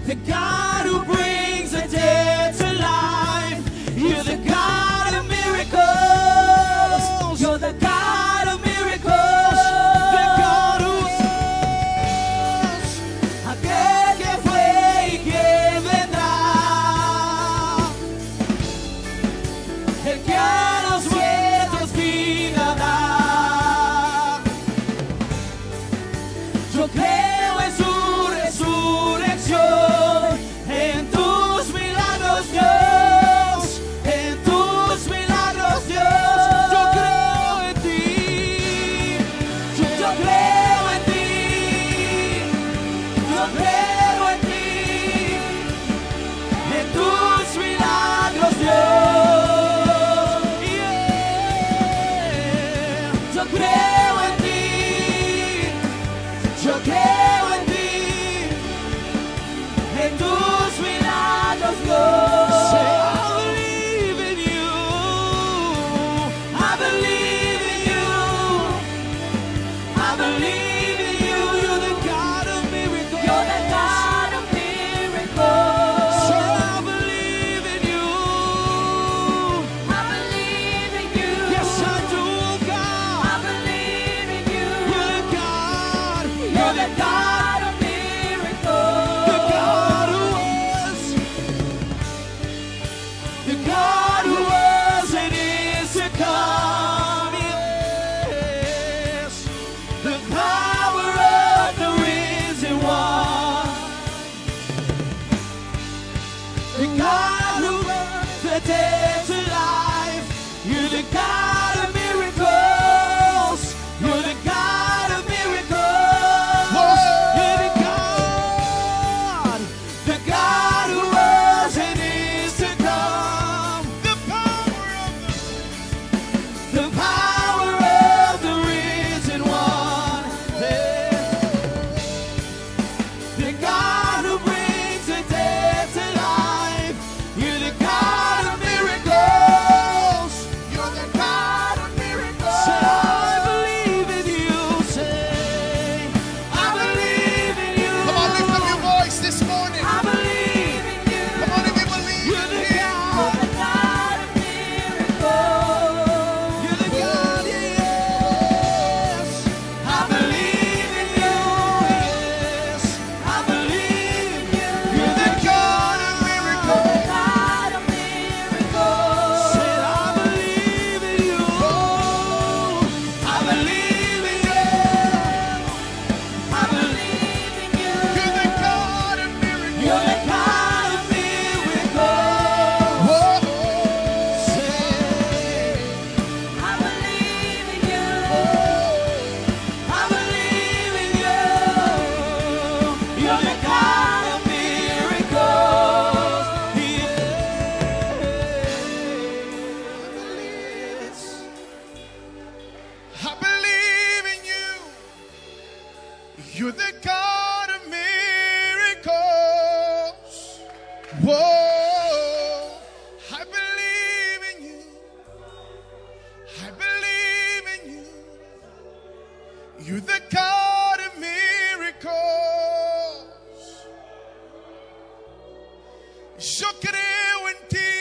the God who brings the dead to life. You're the God of miracles. You're the God of miracles. The God who es aquel que fue y que vendrá. El que a los muertos vida da. Yo creo en su resurrección, en tus milagros, Dios, en tus milagros, Dios. Yo creo en ti, yo creo en ti, yo creo en ti, en tus milagros, Dios. Yeah. Yo creo en ti, yo creo en ti, en tus milagros, Dios. Say, I believe in you. I believe in you. I believe in you. You're the God of miracles. You're the God of miracles. Say, I believe in you. I believe in you. Yes, I do, God. I believe in you. You're the God. You're the God of miracles. The God who was. The God who was and is to come. Yes. The power of the risen one. The God who brought the dead to life. You're the God of miracles. You're the God of miracles. You're the God who was and is to come. The power of the risen one. The God who brings the dead to life. You're the God of miracles. You're the God of miracles. Say, I believe in you. Say, I believe in you. Come on, lift up your voice this morning. I believe in you. Come on, if you believe You're the in Him. God of miracles. You're the God, yes. I believe in you, yes. I believe in you. You're the God of miracles. God of miracles. Said, I believe in you. I believe in you. I believe in you. You're the God of miracles. You're the God of miracles. Whoa. Say, I believe in you. I believe in you. You're the God of miracles. Yes. I believe in you. You're the God of miracles. Whoa. I believe in you. I believe in you. You're the God of miracles. Yo creo en ti.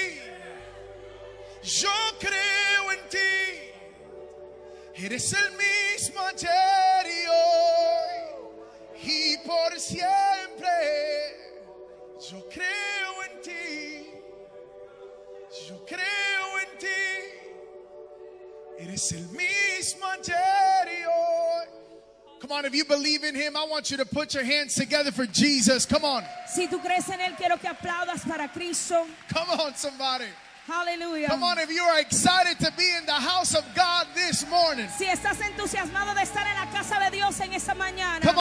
Yo creo en ti. Eres el mismo ayer y hoy y por siempre. Yo creo en ti. Yo creo en ti. Eres el mismo ayer y hoy. Come on, if you believe in Him, I want you to put your hands together for Jesus. Come on. Si tú crees en él, quiero que aplaudas para Cristo. Come on, somebody. Aleluya. Come on, if you are excited to be in the house of God this morning. Si estás entusiasmado de estar en la casa de Dios en esta mañana. Come